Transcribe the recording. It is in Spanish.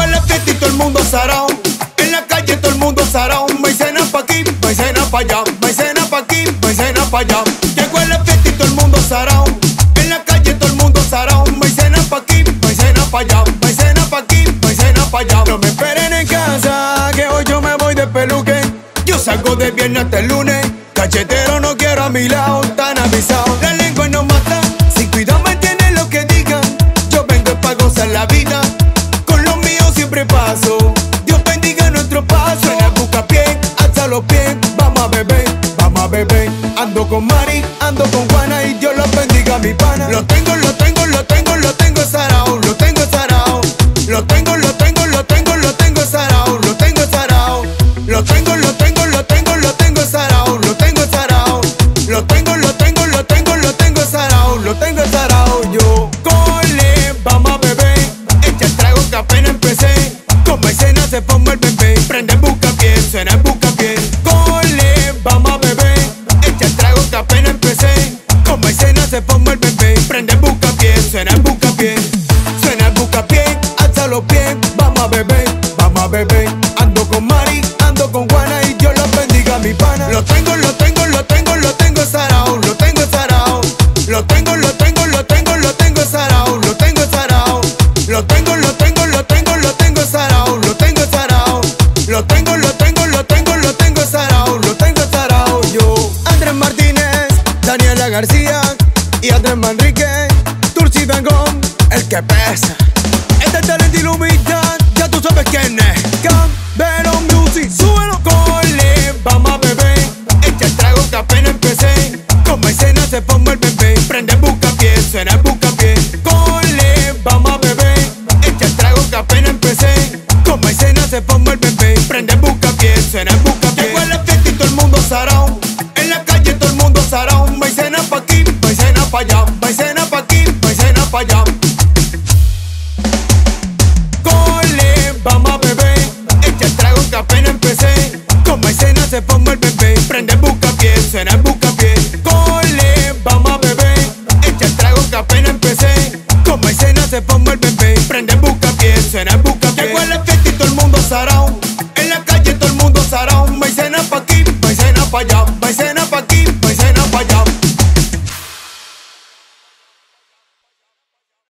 la fiesta y todo el mundo sarao. En la calle todo el mundo sarao. Maicena pa' aquí, maicena pa' allá. Maicena pa' aquí, maicena pa' allá. Llegó a la fiesta y todo el mundo sarao. En la calle todo el mundo sarao. Maicena pa' aquí, maicena pa' allá. Maicena pa' aquí, maicena pa' allá. No me esperen en casa, que hoy yo me voy de peluque. Yo salgo de viernes hasta el lunes. Cachetero no quiero a mi lado, tan avisado. La lengua no mata, sin cuidado me entienden lo que digan. Yo vengo pa' gozar la vida, con los míos siempre paso. Dios bendiga nuestro paso. En el buscapié, hasta los pies. Vamos a beber, vamos a beber. Ando con Mari, ando con Juana y Dios los bendiga mi pana. Lo tengo, lo tengo, lo tengo, lo tengo sarao. Lo tengo sarao. Lo tengo, lo tengo, lo tengo, lo tengo sarao. Lo tengo sarao. Lo tengo, lo tengo, lo tengo, lo tengo sarao. Lo tengo sarao. Lo tengo, lo tengo, lo tengo, lo tengo sarao. Lo tengo sarao yo. Cole, vamos a beber. Echa el trago que apenas empecé. Con Maicena se forma el bebé. Prende el buscapié, suena el buscapié. Cole, vamos a beber. Echa el trago que apenas empecé. Con Maicena se forma el bebé. Prende el buscapié, suena el buscapié. Suena el buscapié, hasta los pies. Vamos a beber, vamos a beber. Ando con Mari, ando con Juana y Dios los bendiga mi pana. Lo tengo, lo tengo, lo tengo, lo tengo sarao. Lo tengo sarao. Lo tengo, lo tengo, lo tengo, lo tengo sarao. Lo tengo sarao. Lo tengo, lo tengo, lo tengo, lo tengo sarao. Lo tengo sarao. Lo tengo, lo tengo, lo tengo, lo tengo sarao. Lo tengo sarao yo. Andrés Martínez, Daniela García y Andrés Manrique, Tursi Dangón, el que pesa. Este talento y la humildad, ya tú sabes quién es. Campero Music, súbelo. Cole, vamos a beber. Echa el trago que apenas empecé. Con Maicena se forma el bebé. Prende el buscapié, suena el buscapié. Cole, vamos a beber. Echa el trago que apenas empecé. Con Maicena se forma el bebé. Prende el buscapié, suena el buscapié. Llegó a la fiesta y todo el mundo sarao. En la calle todo el mundo sarao. Maicena pa' aquí, Maicena pa' allá. Maicena pa' aquí, Maicena pa' allá. Cole, vamos a beber. Echa el trago que apenas empecé. Con Maicena se forma el bebé. Prende el buscapié, suena el buscapié. Cole, vamos a beber. Echa el trago que apenas empecé. Con Maicena se forma el bebé. Prende el buscapié, suena el buscapié. Llegó a la fiesta y todo el mundo sarao. En la calle todo el mundo sarao. Maicena pa' aquí, Maicena pa' allá. Maicena pa' aquí.